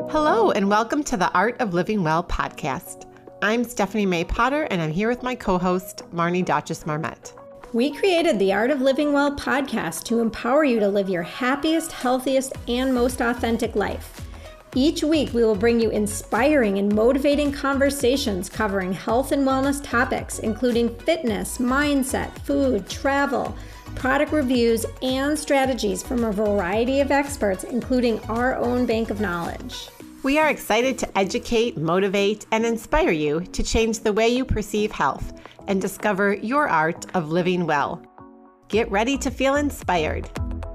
Hello, and welcome to the Art of Living Well podcast. I'm Stephanie May Potter, and I'm here with my co-host, Marnie Dotches-Marmette. We created the Art of Living Well podcast to empower you to live your happiest, healthiest, and most authentic life. Each week, we will bring you inspiring and motivating conversations covering health and wellness topics, including fitness, mindset, food, travel, product reviews, and strategies from a variety of experts, including our own bank of knowledge. We are excited to educate, motivate, and inspire you to change the way you perceive health and discover your art of living well. Get ready to feel inspired.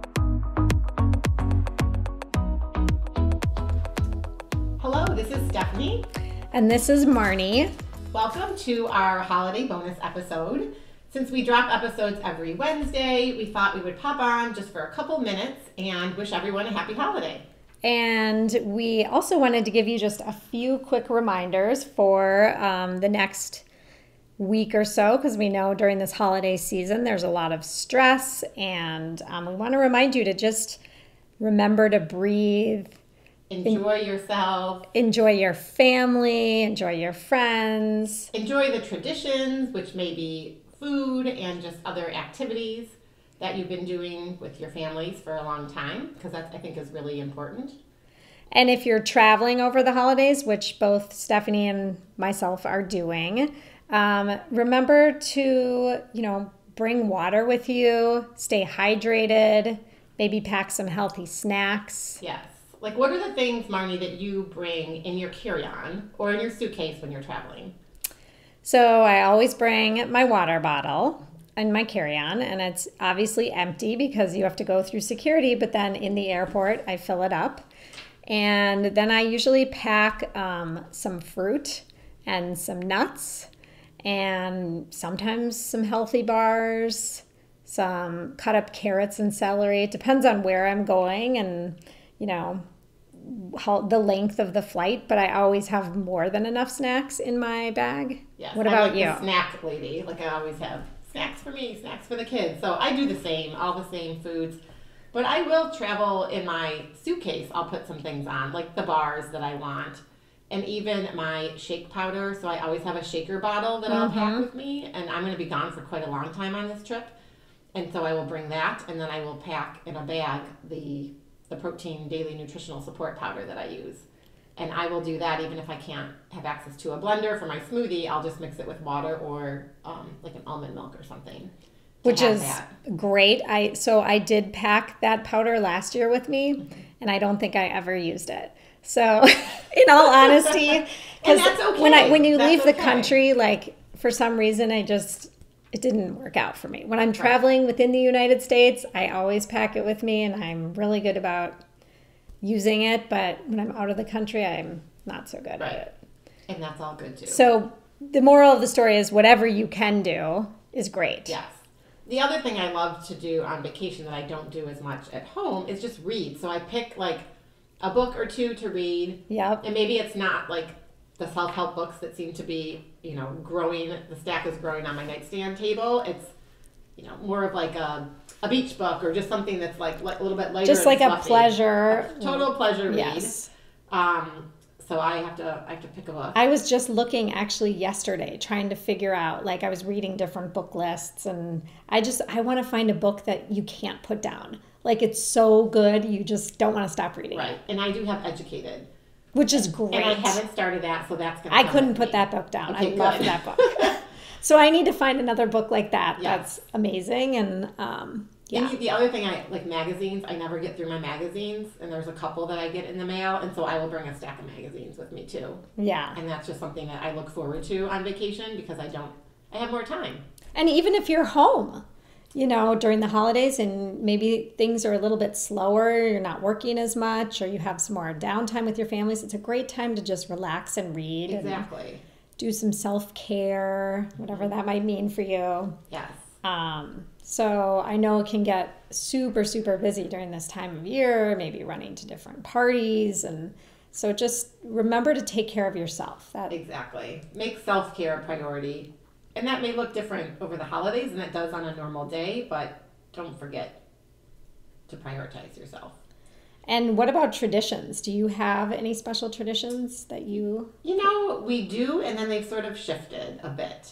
Hello, this is Stephanie. And this is Marnie. Welcome to our holiday bonus episode. Since we drop episodes every Wednesday, we thought we would pop on just for a couple minutes and wish everyone a happy holiday. And we also wanted to give you just a few quick reminders for the next week or so, because we know during this holiday season there's a lot of stress, and we want to remind you to just remember to breathe. Enjoy yourself. Enjoy your family. Enjoy your friends. Enjoy the traditions, which may be food and just other activities that you've been doing with your families for a long time, because that I think is really important. And if you're traveling over the holidays, which both Stephanie and myself are doing, remember to, bring water with you, stay hydrated, maybe pack some healthy snacks. Yes. Like, what are the things, Marnie, that you bring in your carry-on or in your suitcase when you're traveling? So I always bring my water bottle in my carry-on, and it's obviously empty because you have to go through security, but then in the airport, I fill it up. And then I usually pack some fruit and some nuts, and sometimes some healthy bars, some cut up carrots and celery. It depends on where I'm going and, how the length of the flight, but I always have more than enough snacks in my bag. Yes, what about I'm you? The snack lady. Like, I always have snacks for me, snacks for the kids. So I do the same, all the same foods. But I will travel in my suitcase. I'll put some things on, like the bars that I want, and even my shake powder. So I always have a shaker bottle that I'll pack with me, and I'm going to be gone for quite a long time on this trip. And so I will bring that, and then I will pack in a bag the protein daily nutritional support powder that I use. And I will do that even if I can't have access to a blender for my smoothie. I'll just mix it with water or like an almond milk or something. Which is great. I did pack that powder last year with me, and I don't think I ever used it. So, in all honesty, because okay. when you leave the country, like for some reason, it didn't work out for me. When I'm traveling within the United States, I always pack it with me, and I'm really good about using it. But when I'm out of the country, I'm not so good at it. And that's all good too. So the moral of the story is whatever you can do is great. Yes. The other thing I love to do on vacation that I don't do as much at home is just read. So I pick like a book or two to read. Yep. And maybe it's not like the self-help books that seem to be, growing, the stack is growing on my nightstand table. It's, more of like a beach book or just something that's like a little bit lighter. Just like and a pleasure. A total pleasure read. Yes. So I have to pick a book. I was just looking actually yesterday, trying to figure out, like I was reading different book lists, and I want to find a book that you can't put down. Like it's so good, you just don't want to stop reading it. And I do have Educated. Which is great. And I haven't started that, so that's going to I couldn't put that book down. Okay, I love that book. So I need to find another book like that. Yes. That's amazing. And yeah. And the other thing, I like magazines. I never get through my magazines, and there's a couple that I get in the mail, and so I will bring a stack of magazines with me too. Yeah. And that's just something that I look forward to on vacation because I have more time. And even if you're home, during the holidays and maybe things are a little bit slower, you're not working as much, or you have some more downtime with your families, it's a great time to just relax and read. Exactly. And do some self-care, whatever that might mean for you. Yes. So I know it can get super, super busy during this time of year, maybe running to different parties. And so just remember to take care of yourself. Exactly. Make self-care a priority. And that may look different over the holidays than it does on a normal day, but don't forget to prioritize yourself. And what about traditions? Do you have any special traditions that you... We do, and then they've sort of shifted a bit.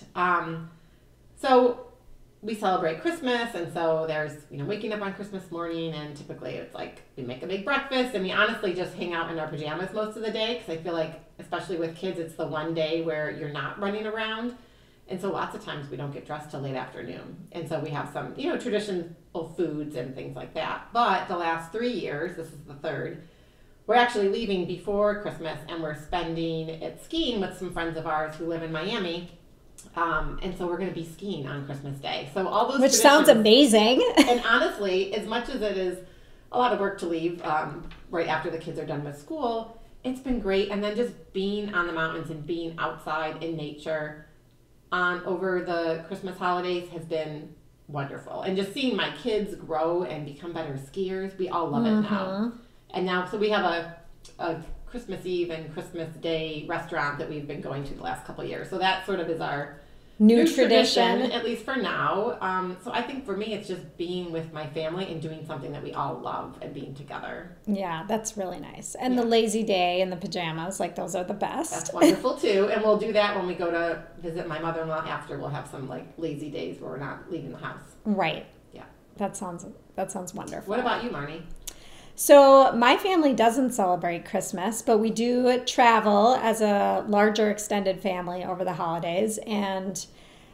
So we celebrate Christmas, and so there's, waking up on Christmas morning, and typically it's like we make a big breakfast, and we honestly just hang out in our pajamas most of the day, because I feel like, especially with kids, it's the one day where you're not running around. And so lots of times we don't get dressed till late afternoon. And so we have some, traditional foods and things like that. But the last 3 years, this is the third, we're actually leaving before Christmas, and we're spending it skiing with some friends of ours who live in Miami. And so we're going to be skiing on Christmas Day. So all those Which sounds amazing. And honestly, as much as it is a lot of work to leave right after the kids are done with school, it's been great. And then just being on the mountains and being outside in nature over the Christmas holidays has been wonderful. And just seeing my kids grow and become better skiers, we all love it now. And now, so we have a Christmas Eve and Christmas Day restaurant that we've been going to the last couple of years. So that sort of is our new tradition, at least for now. So I think for me, it's just being with my family and doing something that we all love and being together. Yeah, that's really nice. And the lazy day and the pajamas, like those are the best. That's wonderful too. And we'll do that when we go to visit my mother-in-law after. We'll have some like lazy days where we're not leaving the house. Right. Yeah. That sounds wonderful. What about you, Marnie? So my family doesn't celebrate Christmas, but we do travel as a larger extended family over the holidays. And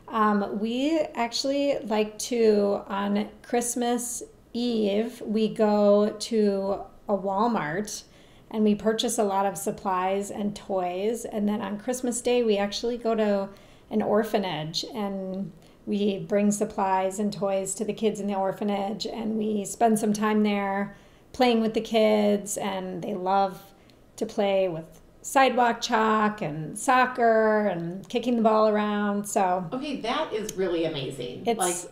we actually like to, on Christmas Eve, we go to a Walmart and we purchase a lot of supplies and toys. And then on Christmas Day, we actually go to an orphanage and we bring supplies and toys to the kids in the orphanage, and we spend some time there playing with the kids, and they love to play with sidewalk chalk and soccer and kicking the ball around. So okay, that is really amazing.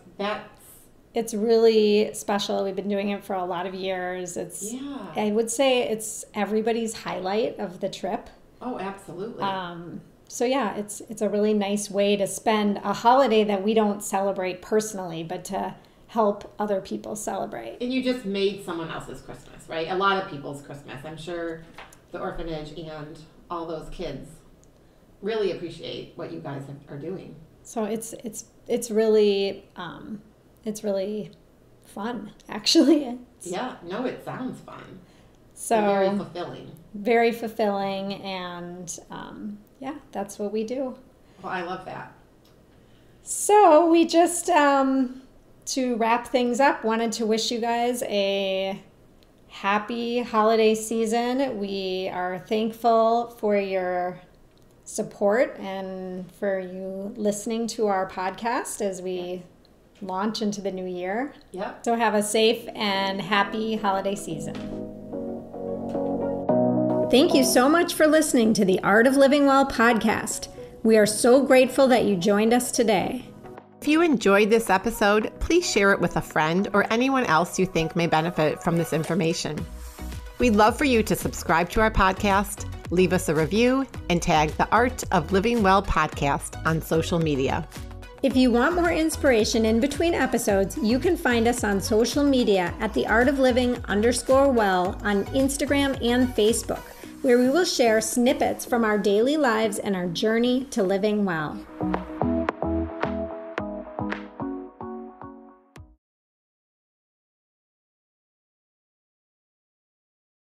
It's really special. We've been doing it for a lot of years. I would say it's everybody's highlight of the trip. Oh, absolutely. So yeah, it's a really nice way to spend a holiday that we don't celebrate personally, but to help other people celebrate. And you just made someone else's Christmas, right? A lot of people's Christmas. I'm sure the orphanage and all those kids really appreciate what you guys are doing. So it's really fun, actually. It sounds fun. So and very fulfilling. Very fulfilling, and that's what we do. Well, I love that. So we just to wrap things up, wanted to wish you guys a happy holiday season. We are thankful for your support and for you listening to our podcast as we launch into the new year. Yep. So have a safe and happy holiday season. Thank you so much for listening to the Art of Living Well podcast. We are so grateful that you joined us today. If you enjoyed this episode, please share it with a friend or anyone else you think may benefit from this information. We'd love for you to subscribe to our podcast, leave us a review, and tag the Art of Living Well podcast on social media. If you want more inspiration in between episodes, you can find us on social media at theartofliving_well on Instagram and Facebook, where we will share snippets from our daily lives and our journey to living well.